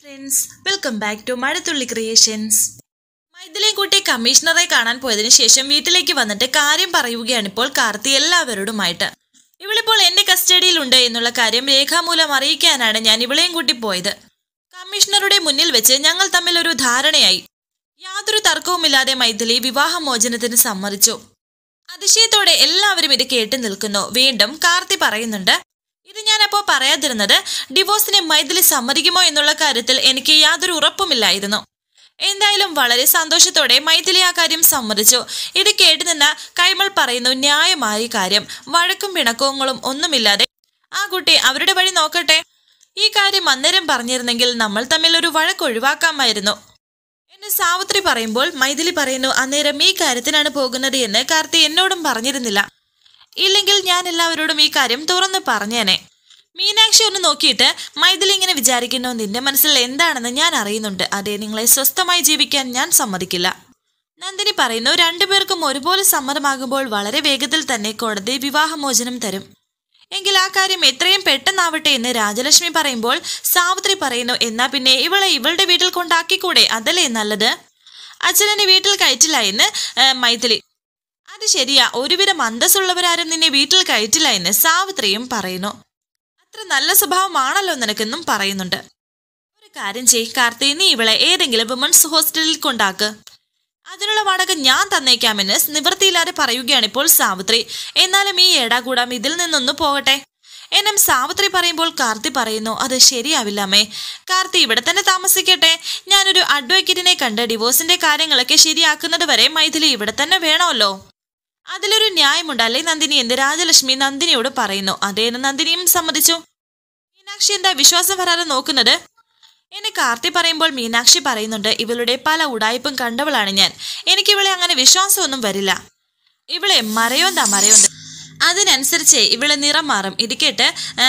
Friends, welcome back to Mazhathulli creations. മൈഥിലിയെ കൂട്ടി കമ്മീഷണറെ കാണാൻ പോയതിനു ശേഷം വീട്ടിലേക്ക് വന്നിട്ട് കാര്യം പറയുകയാണ് ഇപ്പോൾ കാർത്തി എല്ലാവരോടുമായിട്ട്. ഇവളിപ്പോൾ എന്റെ കസ്റ്റഡിയിലുണ്ട് എന്നുള്ള കാര്യം രേഖാമൂലം അറിയിക്കാനാണ് ഞാൻ ഇവളെയും കൂട്ടി പോയത്. കമ്മീഷണറുടെ മുന്നിൽ വെച്ച് ഞങ്ങൾ തമ്മിൽ ഒരു ധാരണയായി. യാതൊരു തർക്കവുമില്ലാതെ മൈഥിലി വിവാഹമോചനത്തിന് സമ്മതിച്ചു. അതിശയത്തോടെ എല്ലാവരും ഇത് കേട്ടു നിൽക്കുന്നു. വീണ്ടും കാർത്തി പറയുന്നുണ്ട്, ഇത് ഞാനപ്പോ പറയാതിരുന്നത് ഡിവോഴ്സിനെ മൈഥിലി സമ്മതിക്കുമോ എന്നുള്ള കാര്യത്തിൽ എനിക്ക് യാതൊരു ഉറപ്പുമില്ലായിരുന്നു. എന്തായാലും വളരെ സന്തോഷത്തോടെ മൈഥിലി ആ കാര്യം സമ്മതിച്ചു. ഇത് കേട്ടു നിന്ന കൈമൾ പറയുന്നു, ന്യായമായ കാര്യം, വഴക്കും പിണക്കങ്ങളും ഒന്നുമില്ലാതെ ആ കുട്ടി അവരുടെ വഴി നോക്കട്ടെ. ഈ കാര്യം അന്നേരം പറഞ്ഞിരുന്നെങ്കിൽ നമ്മൾ തമ്മിൽ ഒരു വഴക്ക് ഒഴിവാക്കാമായിരുന്നു എന്ന് സാവിത്രി പറയുമ്പോൾ മൈഥിലി പറയുന്നു, അന്നേരം ഈ കാര്യത്തിനാണ് പോകുന്നത് എന്ന് കാർത്തി എന്നോടും പറഞ്ഞിരുന്നില്ല. ഇല്ലെങ്കിൽ ഞാൻ എല്ലാവരോടും ഈ കാര്യം തുറന്ന് പറഞ്ഞേനെ. മീനാക്ഷി ഒന്ന് നോക്കിയിട്ട്, മൈഥിലി ഇങ്ങനെ വിചാരിക്കുന്നു, നിന്റെ മനസ്സിൽ എന്താണെന്ന് ഞാൻ അറിയുന്നുണ്ട്. അതേ, നിങ്ങളെ സ്വസ്ഥമായി ജീവിക്കാൻ ഞാൻ സമ്മതിക്കില്ല. നന്ദിനി പറയുന്നു, രണ്ടുപേർക്കും ഒരുപോലെ സമ്മതമാകുമ്പോൾ വളരെ വേഗത്തിൽ തന്നെ കോടതി വിവാഹമോചനം തരും. എങ്കിൽ ആ കാര്യം എത്രയും പെട്ടെന്നാവട്ടെ എന്ന് രാജലക്ഷ്മി പറയുമ്പോൾ സാവിത്രി പറയുന്നു, എന്നാ പിന്നെ ഇവളെ ഇവളുടെ വീട്ടിൽ കൊണ്ടാക്കിക്കൂടെ, അതല്ലേ നല്ലത്. അച്ഛനെ വീട്ടിൽ കയറ്റില്ല എന്ന് മൈഥിലി. അത് ശരിയാ, ഒരുവിധം അന്തസ്സുള്ളവരാരും നിന്നെ വീട്ടിൽ കയറ്റില്ല എന്ന് സാവിത്രിയും പറയുന്നു. അത്ര നല്ല സ്വഭാവമാണല്ലോ നിനക്കെന്നും പറയുന്നുണ്ട്. ഒരു കാര്യം ചെയ് കാർത്തി, നീ ഇവളെ ഏതെങ്കിലും വിമൻസ് ഹോസ്റ്റലിൽ കൊണ്ടാക്ക്. അതിനുള്ള വാടക ഞാൻ തന്നേക്കാമെന്ന് നിവൃത്തിയില്ലാതെ പറയുകയാണ് ഇപ്പോൾ സാവിത്രി. എന്നാലും ഈ ഏടാകൂടാം ഇതിൽ നിന്നൊന്നു പോകട്ടെ എന്നും സാവിത്രി പറയുമ്പോൾ കാർത്തി പറയുന്നു, അത് ശരിയാവില്ലമ്മേ. കാർത്തി ഇവിടെ തന്നെ താമസിക്കട്ടെ. ഞാനൊരു അഡ്വക്കേറ്റിനെ കണ്ട് ഡിവോഴ്സിന്റെ കാര്യങ്ങളൊക്കെ ശരിയാക്കുന്നത് വരെ മൈഥിലി ഇവിടെ തന്നെ വേണമല്ലോ. അതിലൊരു ന്യായമുണ്ടല്ലേ നന്ദിനി എന്ന് രാജലക്ഷ്മി നന്ദിനിയോട് പറയുന്നു. അതേന്ന് നന്ദിനിയും സമ്മതിച്ചു. മീനാക്ഷി എന്താ വിശ്വാസം വരാതെ നോക്കുന്നത് എന്ന് കാർത്തി പറയുമ്പോൾ മീനാക്ഷി പറയുന്നുണ്ട്, ഇവളുടെ പല ഉടായ്പും കണ്ടവളാണ് ഞാൻ. എനിക്കിവളെ അങ്ങനെ വിശ്വാസമൊന്നും വരില്ല. ഇവളെ മറയോന്താ അതിനനുസരിച്ച് ഇവളെ നിറം മാറും. ഇത് കേട്ട്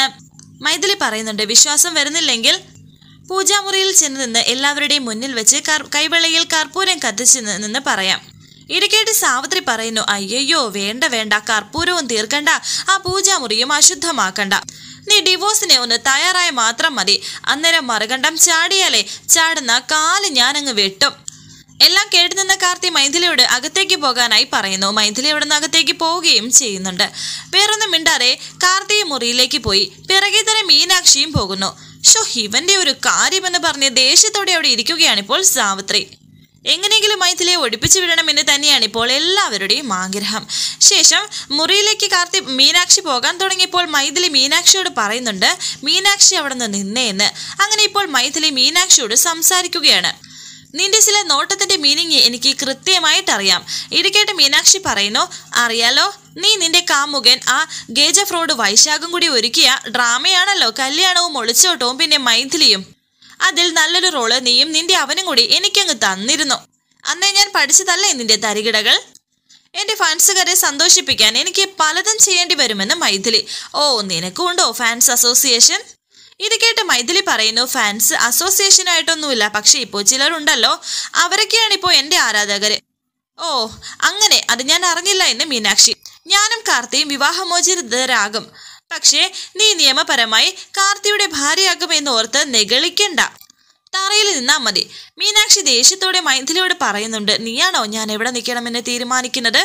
മൈഥിലി പറയുന്നുണ്ട്, വിശ്വാസം വരുന്നില്ലെങ്കിൽ പൂജാമുറിയിൽ ചെന്ന് നിന്ന് എല്ലാവരുടെയും മുന്നിൽ വെച്ച് കൈവെള്ളയിൽ കർപ്പൂരം കത്തിച്ച് നിന്ന് പറയാം. ഇത് കേട്ട് സാവിത്രി പറയുന്നു, അയ്യോ വേണ്ട വേണ്ട, കർപ്പൂരവും തീർക്കണ്ട, ആ പൂജാമുറിയും അശുദ്ധമാക്കണ്ട. നീ ഡിവോഴ്സിനെ ഒന്ന് തയ്യാറായ മാത്രം മതി. അന്നേരം മറുകണ്ഠം ചാടിയാലേ ചാടുന്ന കാല് ഞാനങ്ങ് വെട്ടും. എല്ലാം കേട്ടു നിന്ന കാർത്തി മൈഥിലിയോട് അകത്തേക്ക് പോകാനായി പറയുന്നു. മൈഥിലി അവിടെ നിന്ന് അകത്തേക്ക് പോവുകയും ചെയ്യുന്നുണ്ട്. വേറൊന്നും മിണ്ടാതെ കാർത്തി മുറിയിലേക്ക് പോയി. പിറകെ തന്നെ മീനാക്ഷിയും പോകുന്നു. ഇവന്റെ ഒരു കാര്യമെന്ന് പറഞ്ഞ് ദേഷ്യത്തോടെ അവിടെ ഇരിക്കുകയാണിപ്പോൾ സാവിത്രി. എങ്ങനെയെങ്കിലും മൈഥിലിയെ ഒടിപ്പിച്ചു വിടണമെന്ന് തന്നെയാണ് ഇപ്പോൾ എല്ലാവരുടെയും ആഗ്രഹം. ശേഷം മുറിയിലേക്ക് മീനാക്ഷി പോകാൻ തുടങ്ങിയപ്പോൾ മൈഥിലി മീനാക്ഷിയോട് പറയുന്നുണ്ട്, മീനാക്ഷി അവിടെ നിന്ന് നിന്നേന്ന്. അങ്ങനെ ഇപ്പോൾ മൈഥിലി മീനാക്ഷിയോട് സംസാരിക്കുകയാണ്. നിന്റെ ചില നോട്ടത്തിന്റെ മീനിങ് എനിക്ക് കൃത്യമായിട്ടറിയാം. ഇത് കേട്ട് മീനാക്ഷി പറയുന്നു, അറിയാലോ, നീ നിന്റെ കാമുകൻ ആ ഗേജ ഫ്രോഡ് വൈശാഖും കൂടി ഒരുക്കിയ ഡ്രാമയാണല്ലോ കല്യാണവും ഒളിച്ചോട്ടവും പിന്നെ മൈഥിലിയും. അതിൽ നല്ലൊരു റോള് നീയും നിന്റെ അവനും കൂടി എനിക്കങ്ങ് തന്നിരുന്നു. അന്നേ ഞാൻ പഠിച്ചതല്ലേ നിന്റെ തരികിടകൾ. എന്റെ ഫാൻസുകാരെ സന്തോഷിപ്പിക്കാൻ എനിക്ക് പലതും ചെയ്യേണ്ടി വരുമെന്ന് മൈഥിലി. ഓ, നിനക്കുണ്ടോ ഫാൻസ് അസോസിയേഷൻ? ഇത് കേട്ട് മൈഥിലി പറയുന്നു, ഫാൻസ് അസോസിയേഷനായിട്ടൊന്നുമില്ല, പക്ഷെ ഇപ്പോൾ ചിലരുണ്ടല്ലോ, അവരൊക്കെയാണ് ഇപ്പോൾ എന്റെ ആരാധകര്. ഓ അങ്ങനെ, അത് ഞാൻ അറിഞ്ഞില്ല എന്ന് മീനാക്ഷി. ഞാനും കാർത്തിയും വിവാഹമോചിതരാകും, പക്ഷേ നീ നിയമപരമായി കാർത്തിയുടെ ഭാര്യയാകുമെന്ന് ഓർത്ത് നെഗളിക്കണ്ട, തറയിൽ നിന്നാ മതി. മീനാക്ഷി ദേഷ്യത്തോടെ മൈഥിലിയോട് പറയുന്നുണ്ട്, നീയാണോ ഞാൻ എവിടെ നിൽക്കണമെന്ന് തീരുമാനിക്കുന്നത്?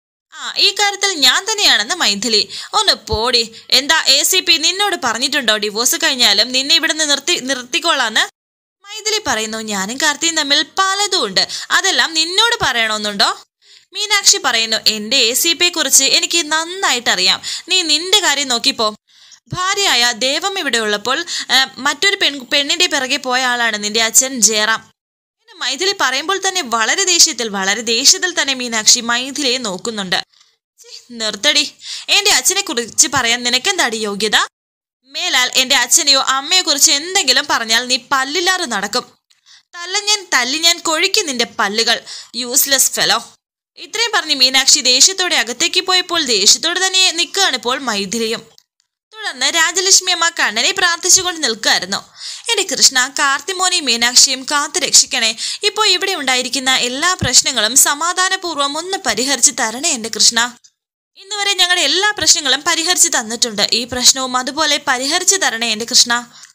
ഈ കാര്യത്തിൽ ഞാൻ തന്നെയാണെന്ന് മൈഥിലി. ഒന്ന് പോടി. എന്താ ACP നിന്നോട് പറഞ്ഞിട്ടുണ്ടോ ഡിവോഴ്സ് കഴിഞ്ഞാലും നിന്നെ ഇവിടുന്ന് നിർത്തിക്കോളാന്ന്? മൈഥിലി പറയുന്നു, ഞാനും കാർത്തിയും തമ്മിൽ പലതും ഉണ്ട്, അതെല്ലാം നിന്നോട് പറയണമെന്നുണ്ടോ? മീനാക്ഷി പറയുന്നു, എന്റെ ACPയെ കുറിച്ച് എനിക്ക് നന്നായിട്ടറിയാം. നീ നിന്റെ കാര്യം നോക്കിപ്പോ. ഭാര്യയായ ദേവം ഇവിടെ ഉള്ളപ്പോൾ മറ്റൊരു പെണ്ണിന്റെ പിറകെ പോയ ആളാണ് നിന്റെ അച്ഛൻ ജയറാം എന്ന് മൈഥിലി പറയുമ്പോൾ തന്നെ വളരെ ദേഷ്യത്തിൽ തന്നെ മീനാക്ഷി മൈഥിലിയെ നോക്കുന്നുണ്ട്. നിർത്തടി, എന്റെ അച്ഛനെ കുറിച്ച് പറയാൻ നിനക്കെന്താടി യോഗ്യത? മേലാൽ എന്റെ അച്ഛനെയോ അമ്മയെ കുറിച്ച് എന്തെങ്കിലും പറഞ്ഞാൽ നീ പല്ലില്ലാതെ നടക്കും. തല്ലി ഞാൻ കൊഴിക്കും നിന്റെ പല്ലുകൾ, യൂസ്ലെസ് ഫെലോ. ഇത്രയും പറഞ്ഞ് മീനാക്ഷി ദേഷ്യത്തോടെ അകത്തേക്ക് പോയപ്പോൾ ദേഷ്യത്തോടെ തന്നെ നിൽക്കുകയാണ് ഇപ്പോൾ മൈഥിലിയും. തുടർന്ന് രാജലക്ഷ്മി അമ്മ കണ്ണനെ പ്രാർത്ഥിച്ചുകൊണ്ട് നിൽക്കുകയായിരുന്നു. എന്റെ കൃഷ്ണ, കാർത്തിമോനെയും മീനാക്ഷിയും കാത്തു രക്ഷിക്കണേ. ഇപ്പോൾ ഇവിടെ ഉണ്ടായിരിക്കുന്ന എല്ലാ പ്രശ്നങ്ങളും സമാധാനപൂർവ്വം ഒന്ന് പരിഹരിച്ച് തരണേ എന്റെ കൃഷ്ണ. ഇന്നുവരെ ഞങ്ങളുടെ എല്ലാ പ്രശ്നങ്ങളും പരിഹരിച്ച് തന്നിട്ടുണ്ട്. ഈ പ്രശ്നവും അതുപോലെ പരിഹരിച്ചു തരണേ എന്റെ കൃഷ്ണ. ഈ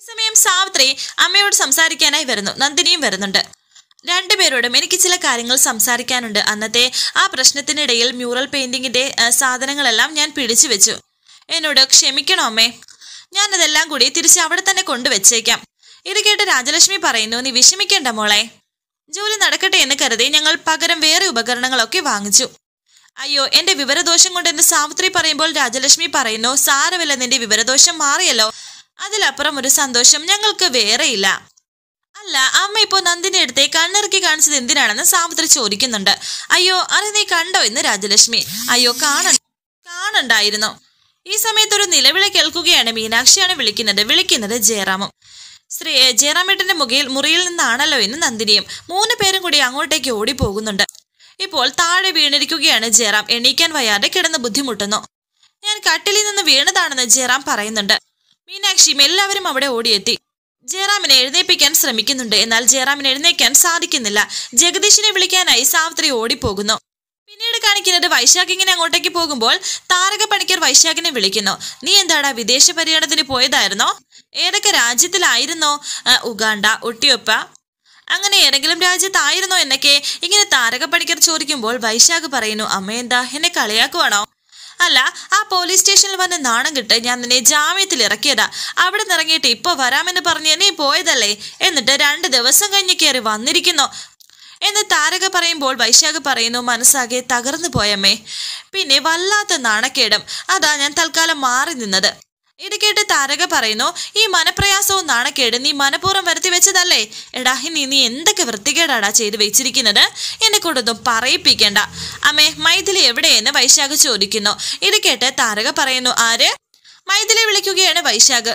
സമയം സാവിത്രി അമ്മയോട് സംസാരിക്കാനായി വരുന്നു. നന്ദിനിയും വരുന്നുണ്ട്. രണ്ടുപേരോടും എനിക്ക് ചില കാര്യങ്ങൾ സംസാരിക്കാനുണ്ട്. അന്നത്തെ ആ പ്രശ്നത്തിനിടയിൽ മ്യൂറൽ പെയിന്റിങ്ങിന്റെ സാധനങ്ങളെല്ലാം ഞാൻ പിടിച്ചു വെച്ചു. എന്നോട് ക്ഷമിക്കണോ അമ്മേ? ഞാനതെല്ലാം കൂടി തിരിച്ച് അവിടെ തന്നെ കൊണ്ടുവച്ചേക്കാം. ഇത് കേട്ട് രാജലക്ഷ്മി പറയുന്നു, നീ വിഷമിക്കേണ്ട മോളെ, ജോലി നടക്കട്ടെ എന്ന് കരുതി ഞങ്ങൾ പകരം വേറെ ഉപകരണങ്ങളൊക്കെ വാങ്ങിച്ചു. അയ്യോ, എന്റെ വിവരദോഷം കൊണ്ട് എന്ന് സാവിത്രി പറയുമ്പോൾ രാജലക്ഷ്മി പറയുന്നു, സാരമില്ല, നിന്റെ വിവരദോഷം മാറിയല്ലോ, അതിലപ്പുറം ഒരു സന്തോഷം ഞങ്ങൾക്ക് വേറെയില്ല. അല്ല അമ്മ ഇപ്പോ നന്ദിന്റെ അടുത്തെ കണ്ണിറുക്കി കാണിച്ചത് എന്തിനാണെന്ന് സാവിത്രി ചോദിക്കുന്നുണ്ട്. അയ്യോ, അത് നീ കണ്ടോ എന്ന് രാജലക്ഷ്മി. അയ്യോ, കാണണ്ടായിരുന്നു. ഈ സമയത്ത് ഒരു നിലവിളി കേൾക്കുകയാണ്. മീനാക്ഷിയാണ് വിളിക്കുന്നത് ജയറാമും. ജയറാമേട്ടന്റെ മുറിയിൽ നിന്നാണല്ലോ എന്ന് നന്ദിനിയും. 3 പേരും കൂടി അങ്ങോട്ടേക്ക് ഓടിപ്പോകുന്നുണ്ട്. ഇപ്പോൾ താഴെ വീണിരിക്കുകയാണ് ജയറാം. എണീക്കാൻ വയ്യാതെ കിടന്ന് ബുദ്ധിമുട്ടുന്നു. ഞാൻ കട്ടിലിൽ നിന്ന് വീണതാണെന്ന് ജയറാം പറയുന്നുണ്ട്. മീനാക്ഷിയും എല്ലാവരും അവിടെ ഓടിയെത്തി. ജയറാമിനെ എഴുന്നേൽപ്പിക്കാൻ ശ്രമിക്കുന്നുണ്ട്. എന്നാൽ ജയറാമിനെ എഴുന്നേൽക്കാൻ സാധിക്കുന്നില്ല. ജഗദീഷിനെ വിളിക്കാനായി സാവിത്രി ഓടിപ്പോകുന്നു. പിന്നീട് കാണിക്കുന്നത് വൈശാഖ് ഇങ്ങനെ അങ്ങോട്ടേക്ക് പോകുമ്പോൾ താരക പണിക്കർ വൈശാഖിനെ വിളിക്കുന്നു. നീ എന്താടാ വിദേശ പര്യടനത്തിന് പോയതായിരുന്നോ? ഏതൊക്കെ രാജ്യത്തിലായിരുന്നോ? ഉഗാണ്ട, ഒട്ടിയൊപ്പ, അങ്ങനെ ഏതെങ്കിലും രാജ്യത്തായിരുന്നോ എന്നൊക്കെ ഇങ്ങനെ താരക പണിക്കർ ചോദിക്കുമ്പോൾ വൈശാഖ് പറയുന്നു, അമ്മ എന്താ എന്നെ കളിയാക്കുവാണോ? അല്ല, ആ പോലീസ് സ്റ്റേഷനിൽ വന്ന് നാണം കിട്ട് ഞാൻ നിന്നെ ജാമ്യത്തിൽ ഇറക്കിയതാ. അവിടെ നിന്ന് ഇറങ്ങിയിട്ട് ഇപ്പൊ വരാമെന്ന് പറഞ്ഞ് നീ പോയതല്ലേ, എന്നിട്ട് 2 ദിവസം കഴിഞ്ഞ് കയറി വന്നിരിക്കുന്നു എന്ന് താരക പറയുമ്പോൾ വൈശാഖ് പറയുന്നു, മനസ്സാകെ തകർന്നു പോയമ്മേ, പിന്നെ വല്ലാത്ത നാണക്കേടും, അതാ ഞാൻ തൽക്കാലം മാറി നിന്നത്. ഇത് കേട്ട് താരക പറയുന്നു, ഈ മനപ്രയാസവും നാണക്കേട് നീ മനഃപൂർവ്വം വരുത്തി വെച്ചതല്ലേ? എടാ, നീ എന്തൊക്കെ വൃത്തികേടാടാ ചെയ്ത് വെച്ചിരിക്കുന്നത്? എന്നെ കൊണ്ടൊന്നും പറയിപ്പിക്കേണ്ട. അമ്മേ, മൈഥിലി എവിടെയെന്ന് വൈശാഖ് ചോദിക്കുന്നു. ഇത് കേട്ട് താരക പറയുന്നു, ആര്? മൈഥിലി വിളിക്കുകയാണ് വൈശാഖ്.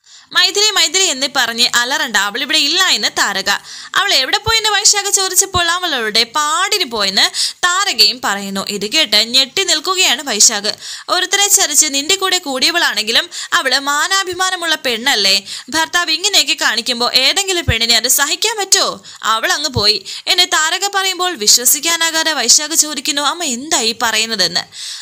മൈഥിലി എന്ന് പറഞ്ഞ് അലറണ്ട, അവൾ ഇവിടെ ഇല്ല എന്ന് താരക. അവൾ എവിടെ പോയെന്ന് വൈശാഖ് ചോദിച്ചപ്പോൾ അവളുടെ പാടിന് പോയെന്ന് താരകയും പറയുന്നു. ഇത് കേട്ട് ഞെട്ടി നിൽക്കുകയാണ് വൈശാഖ്. ഒരുത്തരെ ചരിച്ച് നിന്റെ കൂടെ കൂടിയവളാണെങ്കിലും അവള് മാനാഭിമാനമുള്ള പെണ്ണല്ലേ? ഭർത്താവ് ഇങ്ങനെയൊക്കെ കാണിക്കുമ്പോൾ ഏതെങ്കിലും പെണ്ണിനെ അത് സഹിക്കാൻ പറ്റുമോ? അവൾ അങ്ങ് പോയി എന്നെ താരക പറയുമ്പോൾ വിശ്വസിക്കാനാകാതെ വൈശാഖ് ചോദിക്കുന്നു, അമ്മ എന്തായി പറയുന്നതെന്ന്.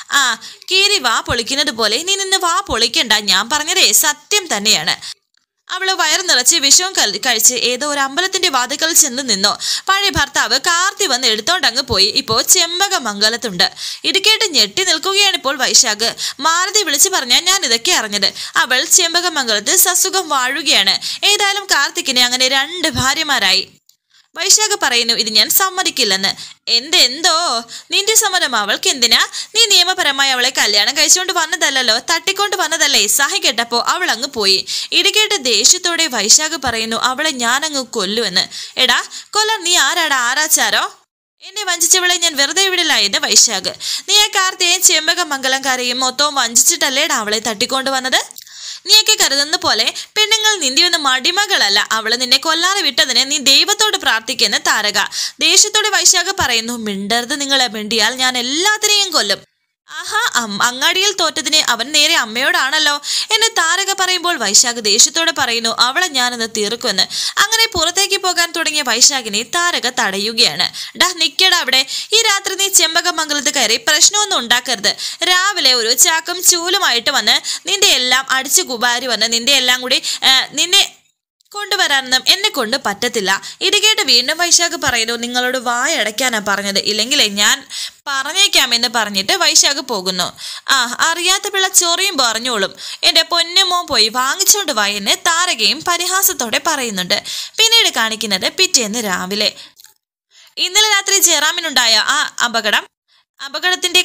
കീരി വാ പൊളിക്കുന്നത് പോലെ നീ നിന്ന് വാ പൊളിക്കണ്ട, ഞാൻ പറഞ്ഞതേ സത്യം തന്നെയാണ്. അവള് വയർ നിറച്ച് വിഷവും കഴിച്ച് ഏതോ ഒരു അമ്പലത്തിന്റെ വാതിക്കൽ ചെന്ന് നിന്നോ. പഴയ ഭർത്താവ് കാർത്തി വന്ന് എടുത്തോണ്ടങ്ങ് പോയി. ഇപ്പോ ചെമ്പകമംഗലത്തുണ്ട്. ഇത് കേട്ട് ഞെട്ടി നിൽക്കുകയാണ് ഇപ്പോൾ വൈശാഖ്. മാരുതി വിളിച്ചു പറഞ്ഞാൽ ഞാൻ ഇതൊക്കെ അറിഞ്ഞത്. അവൾ ചെമ്പകമംഗലത്ത് സസുഖം വാഴുകയാണ്. ഏതായാലും കാർത്തിക്കിന് അങ്ങനെ 2 ഭാര്യമാരായി. വൈശാഖ് പറയുന്നു, ഇത് ഞാൻ സമ്മതിക്കില്ലെന്ന്. എന്തോ നിന്റെ സമ്മതം അവൾക്ക് എന്തിനാ? നീ നിയമപരമായി അവളെ കല്യാണം കഴിച്ചുകൊണ്ട് വന്നതല്ലോ, തട്ടിക്കൊണ്ട് വന്നതല്ലേ? സഹി കേട്ടപ്പോ അവൾ അങ്ങ് പോയി. ഇത് കേട്ട് ദേഷ്യത്തോടെ വൈശാഖ് പറയുന്നു, അവളെ ഞാനങ്ങ് കൊല്ലുമെന്ന്. എടാ, കൊല്ലാൻ നീ ആരാടാ? ആരാച്ചാരോ? എന്നെ വഞ്ചിച്ചവളെ ഞാൻ വെറുതെ വിടില്ല എന്ന് വൈശാഖ്. നീ ആ കാർത്തിയെയും ചെമ്പകമംഗലംകാരെയും മൊത്തവും വഞ്ചിച്ചിട്ടല്ലേടാ അവളെ തട്ടിക്കൊണ്ട് വന്നത്? നീയൊക്കെ കരുതുന്ന പോലെ പെണ്ണുങ്ങൾ നിന്റെ ഒന്നും മടിമകളല്ല. അവള് നിന്നെ കൊല്ലാതെ വിട്ടതിന് നീ ദൈവത്തോട് പ്രാർത്ഥിക്കുന്ന താരക. ദേഷ്യത്തോടെ വൈശാഖ് പറയുന്നു, മിണ്ടരുത് നിങ്ങളെ, മിണ്ടിയാൽ ഞാൻ എല്ലാത്തിനെയും കൊല്ലും. ആഹാ, അങ്ങാടിയിൽ തോറ്റതിന് അവൻ നേരെ അമ്മയോടാണല്ലോ എന്ന് താരക പറയുമ്പോൾ വൈശാഖ് ദേഷ്യത്തോടെ പറയുന്നു, അവളെ ഞാനത് തീർക്കുമെന്ന്. അങ്ങനെ പുറത്തേക്ക് പോകാൻ തുടങ്ങിയ വൈശാഖിനെ താരക തടയുകയാണ്. ഡാ, നിക്കടാ അവിടെ. ഈ രാത്രി നീ ചെമ്പകമംഗലത്ത് കയറി പ്രശ്നമൊന്നും ഉണ്ടാക്കരുത്. രാവിലെ ഒരു ചാക്കും ചൂലുമായിട്ട് വന്ന് നിന്റെ എല്ലാം അടിച്ചു കുബാരി വന്ന് നിന്റെ എല്ലാം കൂടി നിന്നെ കൊണ്ടുവരാനൊന്നും എന്നെ കൊണ്ട് പറ്റത്തില്ല. ഇത് കേട്ട് വീണ്ടും വൈശാഖ് പറയുന്നു, നിങ്ങളോട് വായടയ്ക്കാനാ പറഞ്ഞത്, ഇല്ലെങ്കിലേ ഞാൻ പറഞ്ഞേക്കാമെന്ന് പറഞ്ഞിട്ട് വൈശാഖ് പോകുന്നു. അറിയാത്ത പിള്ള ചൊറിയും പറഞ്ഞോളും. എന്റെ പൊന്നുമോ പോയി വാങ്ങിച്ചോണ്ട് വായെന്ന് താരകയും പരിഹാസത്തോടെ പറയുന്നുണ്ട്. പിന്നീട് കാണിക്കുന്നത് പിറ്റേന്ന് രാവിലെ. ഇന്നലെ രാത്രി ജയറാമിനുണ്ടായ ആ അപകടത്തിന്റെ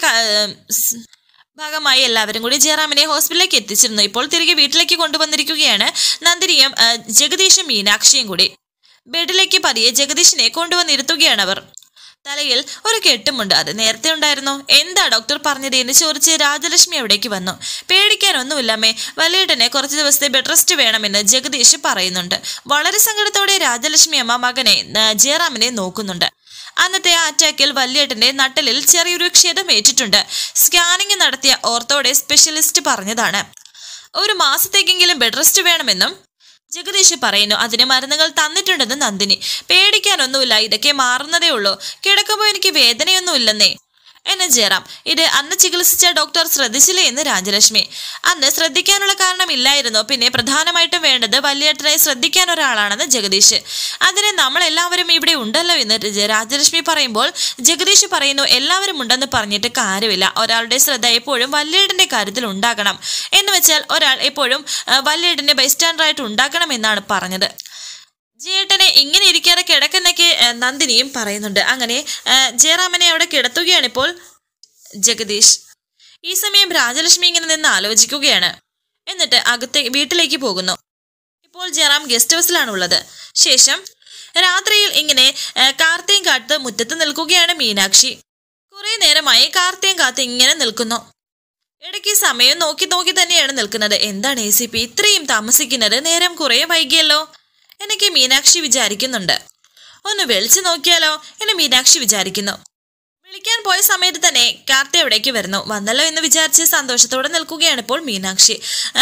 ഭാഗമായി എല്ലാവരും കൂടി ജയറാമിനെ ഹോസ്പിറ്റലിലേക്ക് എത്തിച്ചിരുന്നു. ഇപ്പോൾ തിരികെ വീട്ടിലേക്ക് കൊണ്ടുവന്നിരിക്കുകയാണ് നന്ദിനിയും ജഗദീഷും മീനാക്ഷിയും കൂടി. ബെഡിലേക്ക് പതിയെ ജഗദീഷിനെ കൊണ്ടുവന്നിരുത്തുകയാണ് അവർ. തലയിൽ ഒരു കെട്ടുമുണ്ട്. അത് നേരത്തെ ഉണ്ടായിരുന്നു. എന്താ ഡോക്ടർ പറഞ്ഞത് എന്ന് ചോദിച്ച് രാജലക്ഷ്മി അവിടേക്ക് വന്നു. പേടിക്കാനൊന്നുമില്ലമ്മേ, വലിയേട്ടനെ കുറച്ച് ദിവസത്തെ ബെഡ് റെസ്റ്റ് വേണമെന്ന് ജഗദീഷ് പറയുന്നുണ്ട്. വളരെ സങ്കടത്തോടെ രാജലക്ഷ്മി അമ്മ മകനെ ജയറാമിനെ നോക്കുന്നുണ്ട്. അന്നത്തെ ആ അറ്റാക്കിൽ വല്യേട്ടന്റെ നട്ടലിൽ ചെറിയൊരു ക്ഷതം ഏറ്റിട്ടുണ്ട്. സ്കാനിങ് നടത്തിയ ഓർത്തോടെ സ്പെഷ്യലിസ്റ്റ് പറഞ്ഞതാണ്. 1 മാസത്തേക്കെങ്കിലും ബെഡ് റെസ്റ്റ് വേണമെന്നും ജഗദീഷ് പറയുന്നു. അതിന് മരുന്നുകൾ തന്നിട്ടുണ്ടെന്ന് നന്ദിനി. പേടിക്കാനൊന്നുമില്ല, ഇതൊക്കെ മാറുന്നതേ ഉള്ളൂ. കിടക്കുമ്പോൾ എനിക്ക് വേദനയൊന്നും ഇല്ലെന്നേ. എന്നെ ജയറാം. ഇത് അന്ന് ചികിത്സിച്ച ഡോക്ടർ ശ്രദ്ധിച്ചില്ലേ എന്ന് രാജലക്ഷ്മി. അന്ന് ശ്രദ്ധിക്കാനുള്ള കാരണമില്ലായിരുന്നു. പിന്നെ പ്രധാനമായിട്ടും വേണ്ടത് വല്യേട്ടനെ ശ്രദ്ധിക്കാൻ ഒരാളാണെന്ന് ജഗദീഷ്. അതിന് നമ്മളെല്ലാവരും ഇവിടെ ഉണ്ടല്ലോ എന്ന് രാജലക്ഷ്മി പറയുമ്പോൾ ജഗദീഷ് പറയുന്നു, എല്ലാവരും ഉണ്ടെന്ന് പറഞ്ഞിട്ട് കാര്യമില്ല. ഒരാളുടെ ശ്രദ്ധ എപ്പോഴും വല്യേട്ടന്റെ കാര്യത്തിൽ ഉണ്ടാകണം. എന്ന് വെച്ചാൽ ഒരാൾ എപ്പോഴും വല്യേട്ടന്റെ ബൈസ്റ്റാൻഡറായിട്ട് ഉണ്ടാക്കണം എന്നാണ് പറഞ്ഞത്. ജയേട്ടനെ ഇങ്ങനെ ഇരിക്കാതെ കിടക്കുന്നൊക്കെ നന്ദിനിയും പറയുന്നുണ്ട്. അങ്ങനെ ജയറാമനെ അവിടെ കിടത്തുകയാണിപ്പോൾ ജഗദീഷ്. ഈ സമയം രാജലക്ഷ്മി ഇങ്ങനെ നിന്ന് ആലോചിക്കുകയാണ്. എന്നിട്ട് വീട്ടിലേക്ക് പോകുന്നു. ഇപ്പോൾ ജയറാം ഗസ്റ്റ് ഹൗസിലാണുള്ളത്. ശേഷം രാത്രിയിൽ ഇങ്ങനെ കാർത്തിയും കാത്ത് മുറ്റത്ത് നിൽക്കുകയാണ് മീനാക്ഷി. കുറെ നേരമായി കാർത്തിയും കാത്ത് ഇങ്ങനെ നിൽക്കുന്നു. ഇടയ്ക്ക് സമയം നോക്കി നോക്കി തന്നെയാണ് നിൽക്കുന്നത്. എന്താണ് ACP ഇത്രയും താമസിക്കുന്നത്? നേരം കുറെ വൈകിയല്ലോ എനിക്ക് മീനാക്ഷി വിചാരിക്കുന്നുണ്ട്. ഒന്ന് വിളിച്ചു നോക്കിയാലോ എന്ന് മീനാക്ഷി വിചാരിക്കുന്നു. വിളിക്കാൻ പോയ സമയത്ത് തന്നെ കാർത്തി എവിടേക്ക് വരുന്നു. വന്നല്ലോ എന്ന് വിചാരിച്ച് സന്തോഷത്തോടെ നിൽക്കുകയാണ് ഇപ്പോൾ മീനാക്ഷി.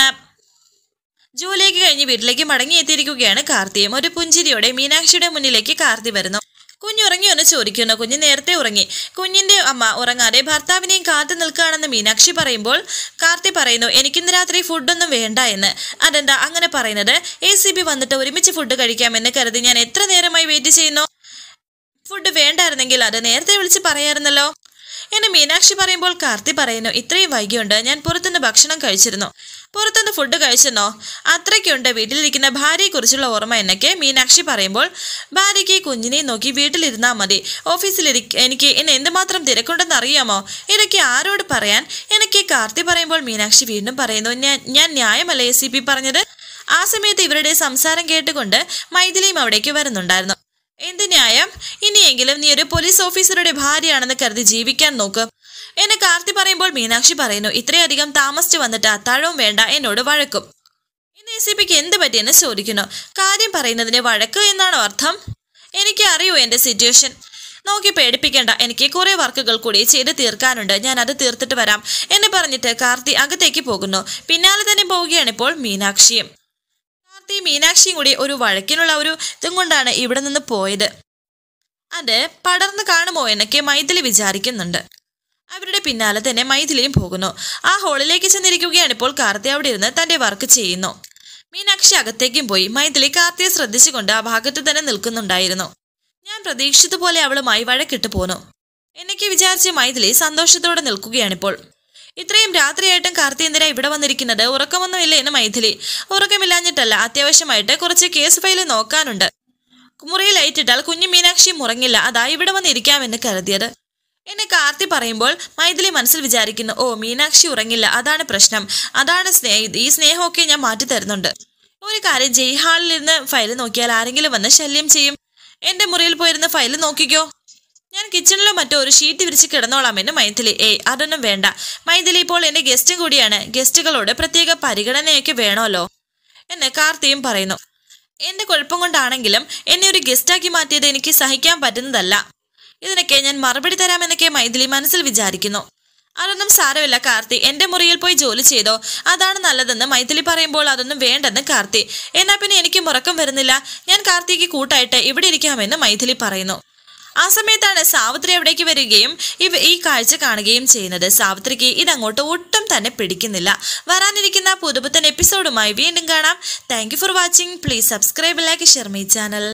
ജോലിയൊക്കെ കഴിഞ്ഞ് വീട്ടിലേക്ക് മടങ്ങിയെത്തിയിരിക്കുകയാണ് കാർത്തിയും. ഒരു പുഞ്ചിരിയോടെ മീനാക്ഷിയുടെ മുന്നിലേക്ക് കാർത്തി വരുന്നു. കുഞ്ഞുറങ്ങി എന്ന് ചോദിക്കുന്നു. കുഞ്ഞ് നേരത്തെ ഉറങ്ങി. കുഞ്ഞിന്റെ അമ്മ ഉറങ്ങാതെ ഭർത്താവിനെയും കാത്തു നിൽക്കുകയാണെന്ന് മീനാക്ഷി പറയുമ്പോൾ കാർത്തി പറയുന്നു, എനിക്കിന്ന് രാത്രി ഫുഡൊന്നും വേണ്ട എന്ന്. അതെന്താ അങ്ങനെ പറയുന്നത്? ACP വന്നിട്ട് ഒരുമിച്ച് ഫുഡ് കഴിക്കാമെന്ന് കരുതി ഞാൻ എത്ര നേരമായി വെയിറ്റ് ചെയ്യുന്നു. ഫുഡ് വേണ്ടായിരുന്നെങ്കിൽ അത് നേരത്തെ വിളിച്ച് പറയായിരുന്നല്ലോ എന്ന് മീനാക്ഷി പറയുമ്പോൾ കാർത്തി പറയുന്നു, ഇത്രയും വൈകിയുണ്ട്. ഞാൻ പുറത്തുനിന്ന് ഭക്ഷണം കഴിച്ചിരുന്നു. പുറത്തുനിന്ന് ഫുഡ് കഴിച്ചെന്നോ? അത്രയ്ക്കുണ്ട് വീട്ടിലിരിക്കുന്ന ഭാര്യയെക്കുറിച്ചുള്ള ഓർമ്മ എന്നൊക്കെ മീനാക്ഷി പറയുമ്പോൾ ഭാര്യയ്ക്ക് കുഞ്ഞിനെ നോക്കി വീട്ടിലിരുന്നാൽ മതി. എനിക്ക് എന്നെ എന്തുമാത്രം തിരക്കുണ്ടെന്ന് അറിയാമോ? ഇതൊക്കെ ആരോട് പറയാൻ എനിക്ക് കാർത്തി പറയുമ്പോൾ മീനാക്ഷി വീണ്ടും പറയുന്നു, ഞാൻ ന്യായമല്ല ACP പറഞ്ഞത്. ആ സമയത്ത് ഇവരുടെ സംസാരം കേട്ടുകൊണ്ട് മൈഥിലിയും അവിടേക്ക് വരുന്നുണ്ടായിരുന്നു. എന്ത് ന്യായം? ഇനിയെങ്കിലും നീ ഒരു പോലീസ് ഓഫീസറുടെ ഭാര്യയാണെന്ന് കരുതി ജീവിക്കാൻ നോക്ക് എന്ന് കാർത്തി പറയുമ്പോൾ മീനാക്ഷി പറയുന്നു, ഇത്രയധികം താമസിച്ചു വന്നിട്ട് അത്താഴവും വേണ്ട, എന്നോട് വഴക്കും. ഇന്ന് ACPക്ക് എന്ത് പറ്റിയെന്ന് ചോദിക്കുന്നു. കാര്യം പറയുന്നതിന് വഴക്ക് എന്നാണോ അർത്ഥം? എനിക്ക് അറിയൂ എന്റെ സിറ്റുവേഷൻ. നോക്കി പേടിപ്പിക്കേണ്ട. എനിക്ക് കുറെ വർക്കുകൾ കൂടി ചെയ്ത് തീർക്കാനുണ്ട്. ഞാൻ അത് തീർത്തിട്ട് വരാം എന്ന് പറഞ്ഞിട്ട് കാർത്തി അകത്തേക്ക് പോകുന്നു. പിന്നാലെ തന്നെ പോവുകയാണ് ഇപ്പോൾ മീനാക്ഷിയും. മീനാക്ഷിയും കൂടി ഒരു വഴക്കിനുള്ള ഒരു ഇതും കൊണ്ടാണ് ഇവിടെ നിന്ന് പോയത്. അത് പടർന്നു കാണുമോ എന്നൊക്കെ മൈഥിലി വിചാരിക്കുന്നുണ്ട്. അവരുടെ പിന്നാലെ തന്നെ മൈഥിലിയും പോകുന്നു. ആ ഹോളിലേക്ക് ചെന്നിരിക്കുകയാണ് ഇപ്പോൾ കാർത്തി. അവിടെ ഇരുന്ന് തന്റെ വർക്ക് ചെയ്യുന്നു. മീനാക്ഷി അകത്തേക്കും പോയി. മൈഥിലി കാർത്തിയെ ശ്രദ്ധിച്ചുകൊണ്ട് ആ ഭാഗത്ത് തന്നെ നിൽക്കുന്നുണ്ടായിരുന്നു. ഞാൻ പ്രതീക്ഷിച്ചതുപോലെ അവളുമായി വഴക്കിട്ട് പോന്നു എന്നൊക്കെ വിചാരിച്ച് മൈഥിലി സന്തോഷത്തോടെ നിൽക്കുകയാണിപ്പോൾ. ഇത്രയും രാത്രിയായിട്ടും കാർത്തി എന്തിനാ ഇവിടെ വന്നിരിക്കുന്നത്? ഉറക്കമൊന്നുമില്ല എന്ന് മൈഥിലി. ഉറക്കമില്ലാഞ്ഞിട്ടല്ല, അത്യാവശ്യമായിട്ട് കുറച്ച് കേസ് ഫയൽ നോക്കാനുണ്ട്. മുറിയിൽ ലൈറ്റിട്ടാൽ കുഞ്ഞു മീനാക്ഷിയും ഉറങ്ങില്ല. അതാ ഇവിടെ വന്നിരിക്കാമെന്ന് കരുതിയത് എന്നെ കാർത്തി പറയുമ്പോൾ മൈഥിലി മനസ്സിൽ വിചാരിക്കുന്നു, ഓ മീനാക്ഷി ഉറങ്ങില്ല, അതാണ് പ്രശ്നം. അതാണ് ഈ സ്നേഹമൊക്കെ ഞാൻ മാറ്റി തരുന്നുണ്ട്. ഒരു കാര്യം, ജയ് ഹാളിൽ ഇരുന്ന് ഫയൽ നോക്കിയാൽ ആരെങ്കിലും വന്ന് ശല്യം ചെയ്യും. എന്റെ മുറിയിൽ പോയിരുന്ന് ഫയൽ നോക്കിക്കോ. ഞാൻ കിച്ചണിലോ മറ്റോ ഒരു ഷീറ്റ് വിരിച്ച് കിടന്നോളാം എന്ന് മൈഥിലി. അതൊന്നും വേണ്ട മൈഥിലി, ഇപ്പോൾ എന്റെ ഗസ്റ്റും കൂടിയാണ്. ഗസ്റ്റുകളോട് പ്രത്യേക പരിഗണനയൊക്കെ വേണമല്ലോ എന്ന് കാർത്തിയും പറയുന്നു. എന്റെ കുഴപ്പം കൊണ്ടാണെങ്കിലും എന്നെ ഒരു ഗസ്റ്റാക്കി മാറ്റിയത് എനിക്ക് സഹിക്കാൻ പറ്റുന്നതല്ല. ഇതിനൊക്കെ ഞാൻ മറുപടി തരാമെന്നൊക്കെ മൈഥിലി മനസ്സിൽ വിചാരിക്കുന്നു. അതൊന്നും സാരമില്ല കാർത്തി, എന്റെ മുറിയിൽ പോയി ജോലി ചെയ്തോ, അതാണ് നല്ലതെന്ന് മൈഥിലി പറയുമ്പോൾ അതൊന്നും വേണ്ടെന്ന് കാർത്തി. എന്നാ പിന്നെ എനിക്ക് ഉറക്കം വരുന്നില്ല, ഞാൻ കാർത്തിക്ക് കൂട്ടായിട്ട് ഇവിടെ ഇരിക്കാമെന്ന് മൈഥിലി പറയുന്നു. ആ സമയത്താണ് സാവിത്രി അവിടേക്ക് വരികയും ഈ കാഴ്ച കാണുകയും ചെയ്യുന്നത്. സാവിത്രിക്ക് ഇതങ്ങോട്ട് ഒട്ടും തന്നെ പിടിക്കുന്നില്ല. വരാനിരിക്കുന്ന പുതുപുത്തൻ എപ്പിസോഡുമായി വീണ്ടും കാണാം. Thank you for watching. Please subscribe, like, share my channel.